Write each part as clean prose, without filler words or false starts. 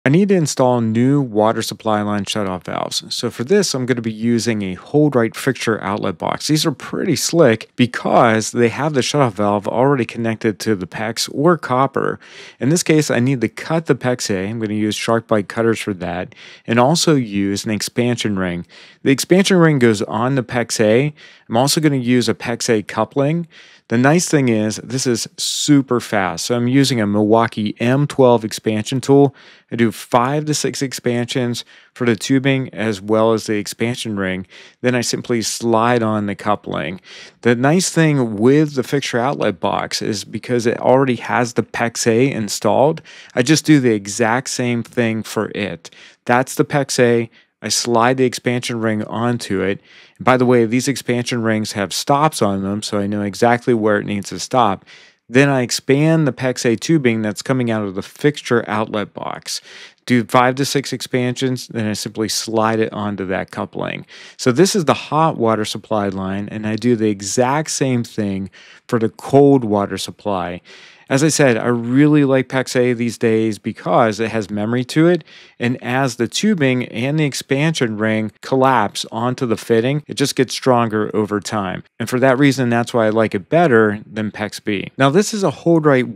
I need to install new water supply line shutoff valves. So for this, I'm going to be using a HoldRite Fixture Outlet Box. These are pretty slick because they have the shutoff valve already connected to the PEX or copper. In this case, I need to cut the PEX A. I'm going to use SharkBite cutters for that, and also use an expansion ring. The expansion ring goes on the PEX A. I'm also going to use a PEX A coupling. The nice thing is this is super fast. So I'm using a Milwaukee M12 expansion tool. I do 5 to 6 expansions for the tubing as well as the expansion ring. Then I simply slide on the coupling. The nice thing with the fixture outlet box is because it already has the PEX A installed, I just do the exact same thing for it. That's the PEX A. I slide the expansion ring onto it. And by the way, these expansion rings have stops on them, so I know exactly where it needs to stop. Then I expand the PEX A tubing that's coming out of the fixture outlet box. Do 5 to 6 expansions, then I simply slide it onto that coupling. So this is the hot water supply line, and I do the exact same thing for the cold water supply. As I said, I really like PEX A these days because it has memory to it, and as the tubing and the expansion ring collapse onto the fitting, it just gets stronger over time. And for that reason, that's why I like it better than PEX B. Now, this is a HoldRite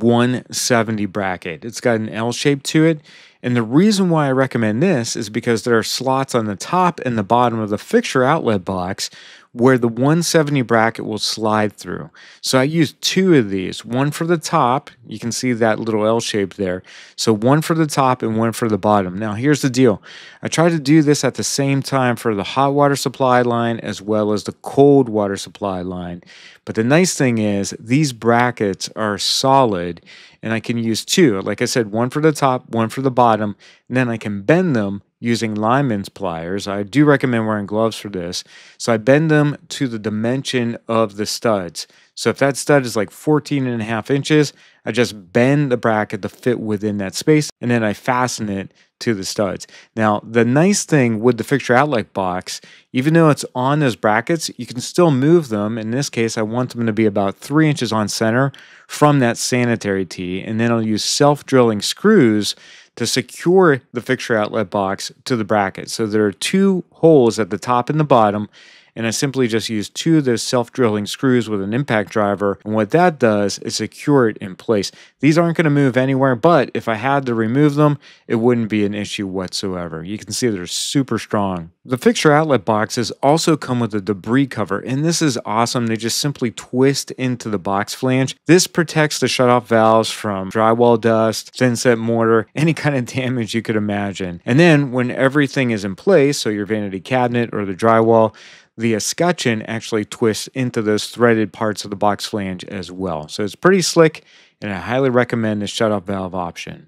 170 bracket. It's got an L shape to it. And the reason why I recommend this is because there are slots on the top and the bottom of the fixture outlet box where the 170 bracket will slide through. So I use 2 of these, one for the top, you can see that little L shape there. So one for the top and one for the bottom. Now here's the deal. I try to do this at the same time for the hot water supply line as well as the cold water supply line. But the nice thing is these brackets are solid and I can use 2. Like I said, one for the top, one for the bottom, and then I can bend them using lineman's pliers. I do recommend wearing gloves for this. So I bend them to the dimension of the studs. So if that stud is like 14.5 inches, I just bend the bracket to fit within that space, and then I fasten it to the studs. Now, the nice thing with the fixture outlet box, even though it's on those brackets, you can still move them. In this case, I want them to be about 3 inches on center from that sanitary tee, and then I'll use self-drilling screws to secure the fixture outlet box to the bracket. So there are 2 holes at the top and the bottom, and I simply just use 2 of those self-drilling screws with an impact driver, and what that does is secure it in place. These aren't going to move anywhere, but if I had to remove them, it wouldn't be an issue whatsoever. You can see they're super strong. The fixture outlet boxes also come with a debris cover, and this is awesome. They just simply twist into the box flange. This protects the shutoff valves from drywall dust, thin set mortar, any kind of damage you could imagine. And then when everything is in place, so your vanity cabinet or the drywall, the escutcheon actually twists into those threaded parts of the box flange as well. So it's pretty slick, and I highly recommend the shutoff valve option.